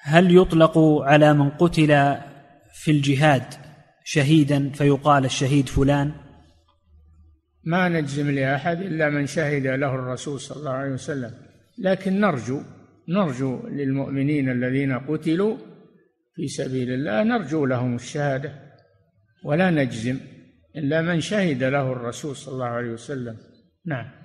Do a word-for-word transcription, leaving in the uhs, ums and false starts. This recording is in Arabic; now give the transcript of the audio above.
هل يطلق على من قتل في الجهاد شهيدا فيقال الشهيد فلان؟ ما نجزم لأحد إلا من شهد له الرسول صلى الله عليه وسلم، لكن نرجو نرجو للمؤمنين الذين قتلوا في سبيل الله نرجو لهم الشهادة، ولا نجزم إلا من شهد له الرسول صلى الله عليه وسلم. نعم.